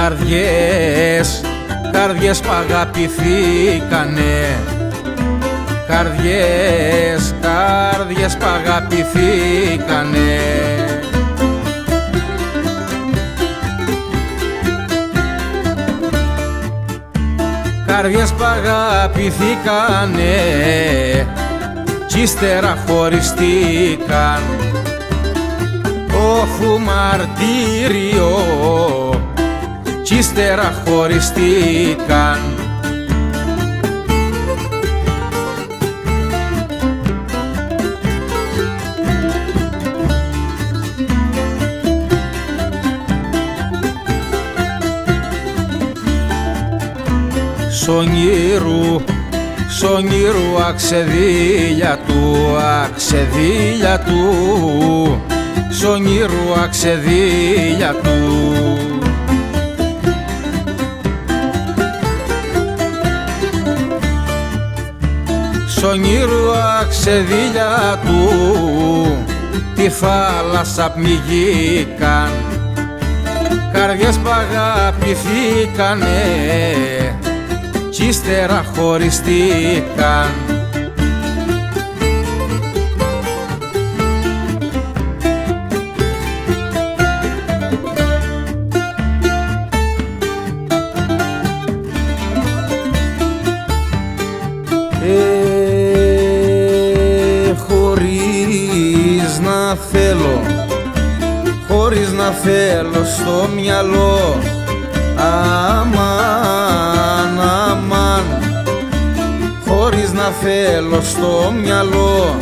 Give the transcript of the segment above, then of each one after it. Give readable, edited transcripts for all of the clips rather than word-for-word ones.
Καρδιές, καρδιές που αγαπηθήκανε, καρδιές, καρδιές που αγαπηθήκανε. Καρδιές που αγαπηθήκανε κι ύστερα χωριστήκαν, όχου μαρτύριο, κι ύστερα χωριστήκαν. Σ' όνειρου αξεδίλια του, αξεδίλια του, σ' όνειρου αξεδίλια του. Σ' όνειρου αξεδίλια του τη θάλασσα πνιγήκαν, καρδιές που αγαπηθήκανε κι ύστερα χωριστήκαν. Χωρίς να θέλω, χωρίς να θέλω στο μυαλό, αμάν, αμάν, χωρίς να θέλω στο μυαλό.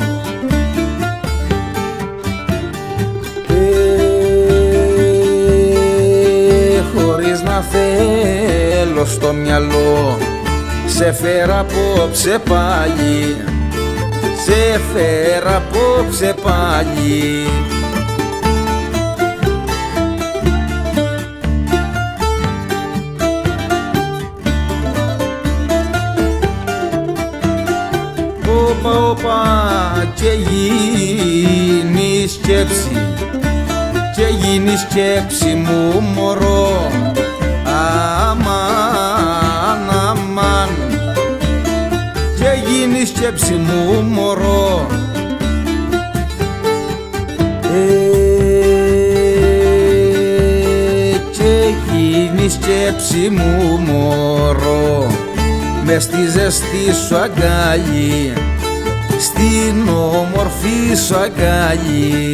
Χωρίς να θέλω στο μυαλό, σε φέρα απόψε πάλι, σε φέρα απόψε πάλι. Όπα, όπα, και γίνει σκέψη, και γίνει σκέψη μου μωρό, αμάν, αμάν, και γίνει σκέψη μου μωρό. Και γίνει σκέψη μου μωρό, μες στη ζεστή σου αγκάλι, στην όμορφη σου αγκάλι.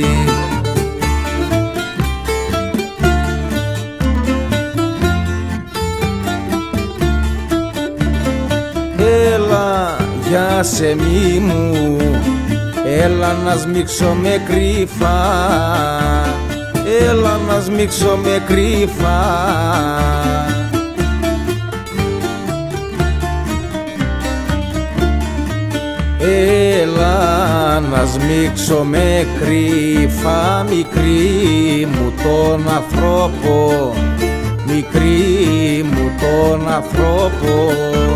Έλα για σεμί μου, έλα να σμίξω με κρύφα, έλα να σμίξω με κρύφα. Έλα να σμίξω με κρύφα, μικρή μου τον ανθρώπο, μικρή μου τον ανθρώπο.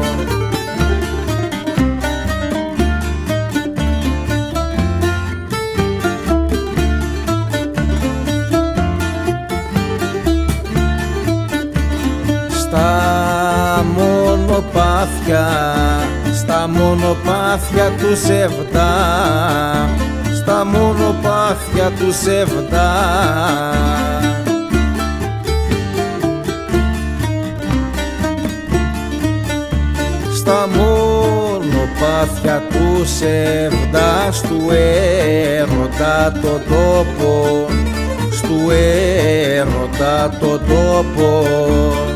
Στα μονοπάτια, στα μονοπάτια του Σεβδά, στα μονοπάτια του Σεβδά, στα μονοπάτια του Σεβδά, στου έρωτα το τόπο, στου έρωτα το τόπο.